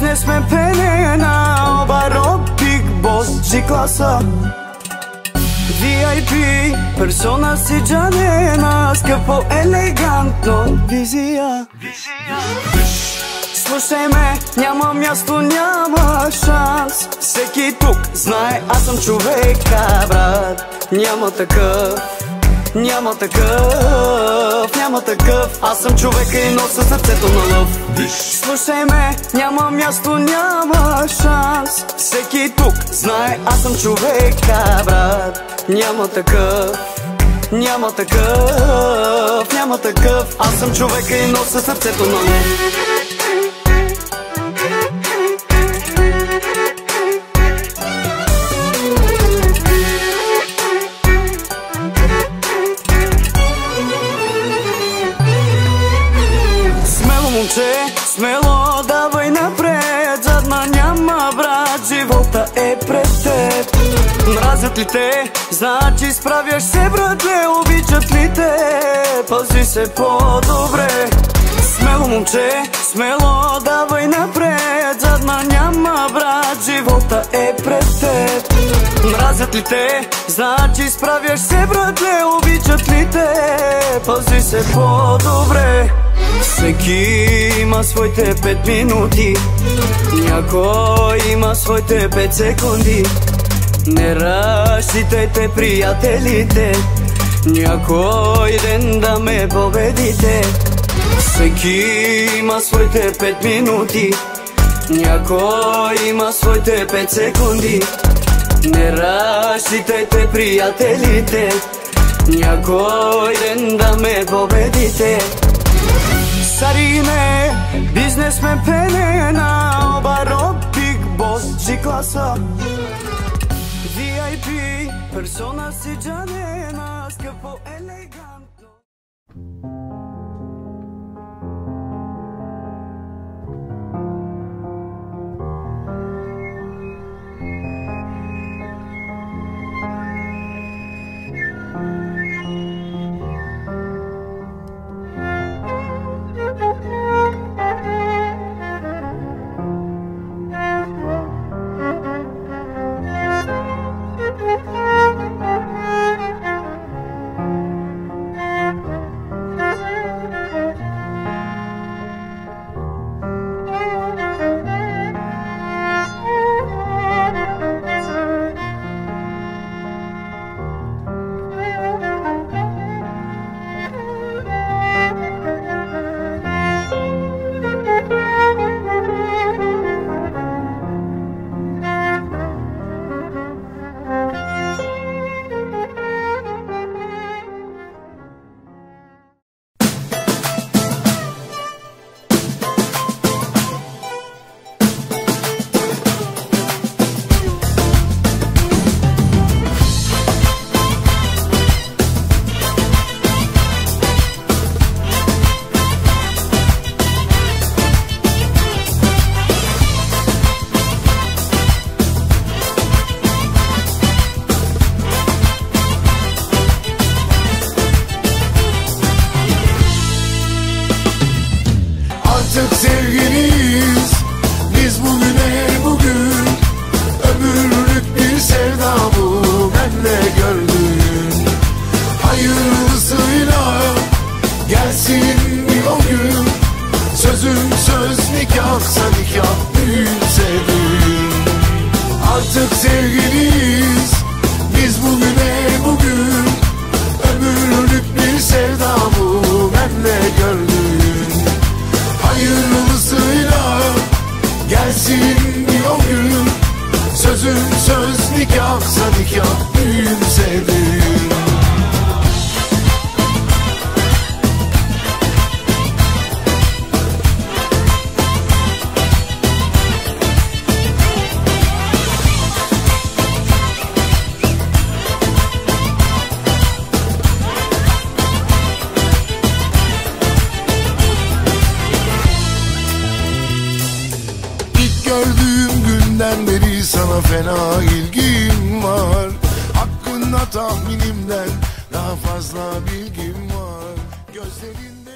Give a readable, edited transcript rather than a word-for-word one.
Biznesmen penena, baro big boss G-klasa VIP, persona si Джанена, скъпо елегантно, визия. Слушай ме, няма място, няма шанс. Всеки тук знае, аз съм човека, брат. Няма такъв, няма такъв, няма такъв. Аз съм човека и нося сърцето на лъв. Слушай ме, няма място, няма шанс. Всеки тук знае, аз съм човека, брат. Няма такъв, няма такъв, няма такъв. Аз съм човека и нося сърцето на лъв. Момче, смело давай напред, задна няма брат, живота е пред теб. Мразят ли те, значи справяш се, братле, обичат ли те, пази се по-добре. Смело момче, смело давай напред, задна няма брат, живота е пред теб. Мразят ли те, значи справяш се, братле, обичат ли те, пази се по-добре. Всеки има своите 5 минути, някой има своите 5 секунди. Не разчитайте приятелите, някой ден да ме победите. Всеки има своите 5 минути, някой има своите 5 секунди. Не разчитайте приятелите, някой ден да ме победите. Сарine, biznesmen penena, baro big boss G-klasa VIP, persona si Джанена, скъпо елегантно. Artık sevgiliyiz biz bugüne bugün. Ömürlük bir sevda bu, benle gördün. Hayırlısıyla gelsin o gün. Sözüm söz, nikahsa nikah, düğünse düğün. Artık sevgiliyiz biz bugüne bugün. Ömürlük bir sevda bu, benle gördün. Hayırlısıyla gelsin o gün. Sözüm söz, nikahsa nikah, düğünse düğün. Gördüğüm günden beri sana fena ilgim var. Hakkında tahminimden daha fazla bilgim var. Gözlerinde